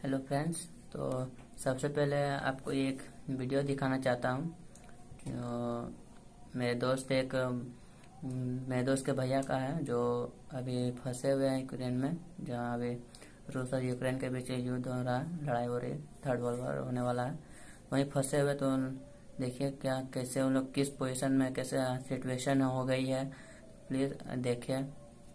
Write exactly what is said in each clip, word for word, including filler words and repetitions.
Hello friends. तो सबसे पहले आपको एक वीडियो दिखाना चाहता हूँ। मेरे दोस्त एक मेरे दोस्त के भैया का है जो अभी फंसे हुए हैं यूक्रेन में, जहाँ अभी रूस और यूक्रेन के बीच युद्ध हो रहा है, लड़ाई हो रही है, थर्ड वर्ल्ड वॉर होने वाला है। वहीं फंसे हुए, तो देखिए क्या कैसे उन लोग किस पोजीशन में, कैसे सिचुएशन हो गई है, प्लीज़ देखिए।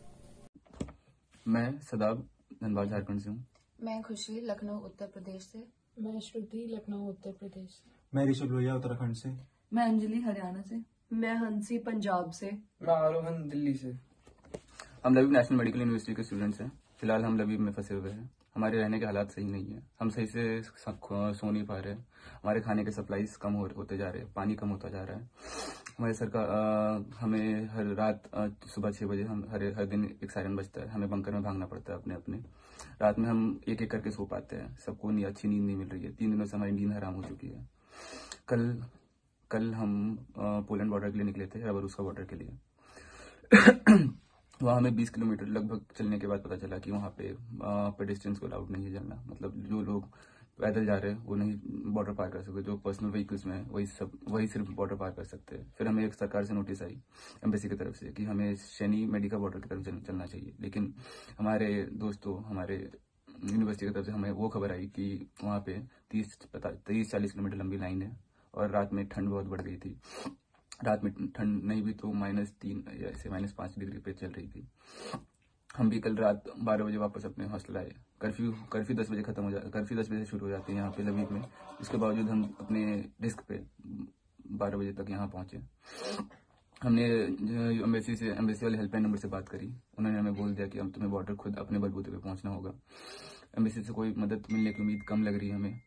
मैं सदाब धनबाद झारखंड से हूँ। मैं खुशी लखनऊ उत्तर प्रदेश से। मैं श्रुति लखनऊ उत्तर प्रदेश से। मैं ऋषभ लोहिया उत्तराखंड से। मैं अंजलि हरियाणा से। मैं हंसी पंजाब से। मैं आरोहन दिल्ली से। हम लबीब नेशनल मेडिकल यूनिवर्सिटी के स्टूडेंट्स हैं। फिलहाल हम लबीब में फंसे हुए हैं। हमारे रहने के हालात सही नहीं है, हम सही से सो नहीं पा रहे हैं। हमारे खाने के सप्लाईज कम हो, होते जा रहे हैं, पानी कम होता जा रहा है। हमारी सरकार हमें हर रात सुबह छः बजे हम हर हर दिन एक सायरन बजता है, हमें बंकर में भागना पड़ता है अपने अपने। रात में हम एक एक करके सो पाते हैं, सबको नहीं अच्छी नींद नहीं मिल रही है। तीन दिनों से हमारी नींद हराम हो चुकी है। कल कल हम पोलैंड बॉर्डर के लिए निकले थे, रूस का बॉर्डर के लिए। वहाँ हमें बीस किलोमीटर लगभग चलने के बाद पता चला कि वहाँ पे पेडेस्ट्रियंस को अलाउड नहीं है चलना। मतलब जो लोग पैदल जा रहे हैं वो नहीं बॉर्डर पार कर सकते, जो पर्सनल व्हीकल्स में वही सब वही सिर्फ बॉर्डर पार कर सकते हैं। फिर हमें एक सरकार से नोटिस आई एम्बेसी की तरफ से कि हमें शनि मेडिका बॉर्डर की तरफ चल, चलना चाहिए। लेकिन हमारे दोस्तों, हमारे यूनिवर्सिटी की तरफ से हमें वो खबर आई कि वहाँ पे तीस तीस चालीस किलोमीटर लंबी लाइन है और रात में ठंड बहुत बढ़ गई थी। रात में ठंड नहीं भी तो माइनस तीन ऐसे माइनस पाँच डिग्री पे चल रही थी। हम भी कल रात बारह बजे वापस अपने हॉस्टल आए। कर्फ्यू कर्फ्यू दस बजे खत्म हो जाता कर्फ्यू दस बजे से शुरू हो जाती है यहाँ पे लबीब में। इसके बावजूद हम अपने डिस्क पे बारह बजे तक यहाँ पहुंचे। हमने एम्बेसी से एम्बेसी वाले हेल्पलाइन नंबर से बात करी। उन्होंने हमें बोल दिया कि हम तुम्हें बॉर्डर खुद अपने बलबूते पे पहुंचना होगा। एम्बेसी से कोई मदद मिलने की उम्मीद कम लग रही है हमें।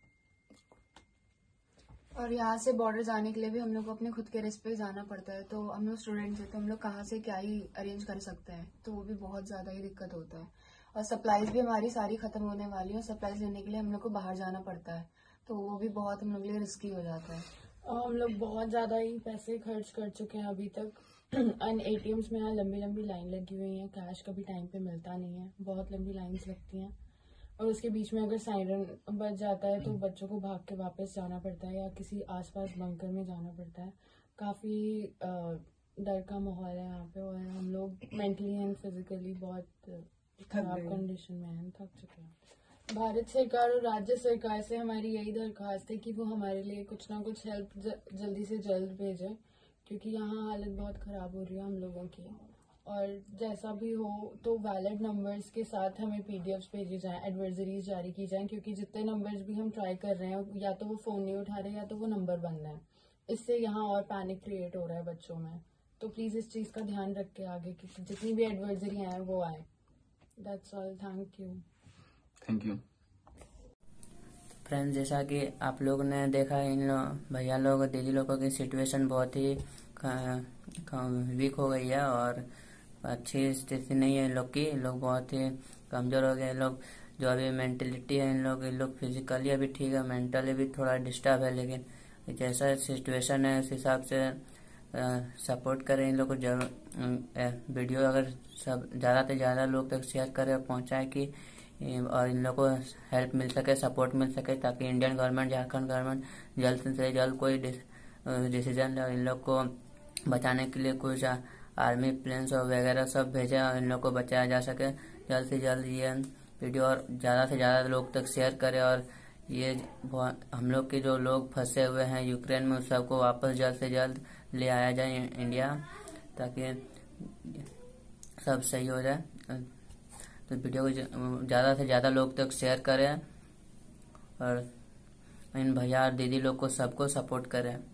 और यहाँ से बॉर्डर जाने के लिए भी हम लोग को अपने खुद के रिस्क पे जाना पड़ता है। तो हम लोग स्टूडेंट्स हैं, तो हम लोग कहाँ से क्या ही अरेंज कर सकते हैं, तो वो भी बहुत ज्यादा ही दिक्कत होता है। और सप्लाईज भी हमारी सारी खत्म होने वाली है। सप्लाईज लेने के लिए हम लोग को बाहर जाना पड़ता है, तो वो भी बहुत हम लोग के लिए रिस्की हो जाता है। और हम लोग बहुत ज्यादा ही पैसे खर्च कर चुके हैं अभी तक। एंड एटीएम्स में यहाँ लंबी लंबी लाइन लगी हुई है, कैश कभी टाइम पे मिलता नहीं है, बहुत लंबी लाइन्स लगती हैं। और उसके बीच में अगर सायरन बज जाता है तो बच्चों को भाग के वापस जाना पड़ता है या किसी आसपास बंकर में जाना पड़ता है। काफी डर का माहौल है यहाँ पे और हम लोग मेंटली एंड फिजिकली बहुत खराब कंडीशन में हैं, थक चुके हैं। भारत सरकार और राज्य सरकार से हमारी यही दरख्वास्त है कि वो हमारे लिए कुछ ना कुछ हेल्प जल्दी से जल्द भेजे, क्योंकि यहाँ हालत बहुत खराब हो रही है हम लोगों की। और जैसा भी हो तो वैलिड नंबर्स के साथ हमें पीडीएफ्स भेजी जाएं, एडवाइजरीज जारी की जाएं, क्योंकि जितने नंबर्स भी हम ट्राई कर रहे हैं या तो वो फोन नहीं उठा रहे या तो वो नंबर बंद है। इससे यहाँ और पैनिक क्रिएट हो रहा है बच्चों में। तो प्लीज इस चीज का ध्यान रख के आगे कि जितनी भी एडवाइजरी आए वो आए। That's all, thank you thank you friends. जैसा कि आप लोग ने देखा, इन लोग भैया लोग दीदी लोगों की सिचुएशन बहुत ही वीक हो गई है और अच्छी स्थिति नहीं है इन लोग की। लोग बहुत ही कमजोर हो गए। इन लोग जो अभी मेंटेलिटी है इन लोग इन लोग फिजिकली अभी ठीक है, मेंटली भी थोड़ा डिस्टर्ब है, लेकिन जैसा सिचुएशन है उस हिसाब से सपोर्ट करें इन लोग को। जरूर वीडियो अगर सब ज़्यादा से ज़्यादा लोग तक शेयर करें और पहुँचाएं कि और इन लोग को हेल्प मिल सके, सपोर्ट मिल सके, ताकि इंडियन गवर्नमेंट, झारखंड गवर्नमेंट जल्द से जल्द कोई डिसीजन ले, इन लोग को बचाने के लिए कुछ आर्मी प्लेन्स और वगैरह सब भेजे और इन लोग को बचाया जा सके। जल्द से जल्द ये वीडियो और ज़्यादा से ज़्यादा लोग तक शेयर करें और ये हम लोग के जो लोग फंसे हुए हैं यूक्रेन में उस सबको वापस जल्द से जल्द ले आया जाए इंडिया, ताकि सब सही हो जाए। तो वीडियो को ज़्यादा से ज़्यादा लोग तक शेयर करें और इन भैया और दीदी लोग को सबको सपोर्ट करें।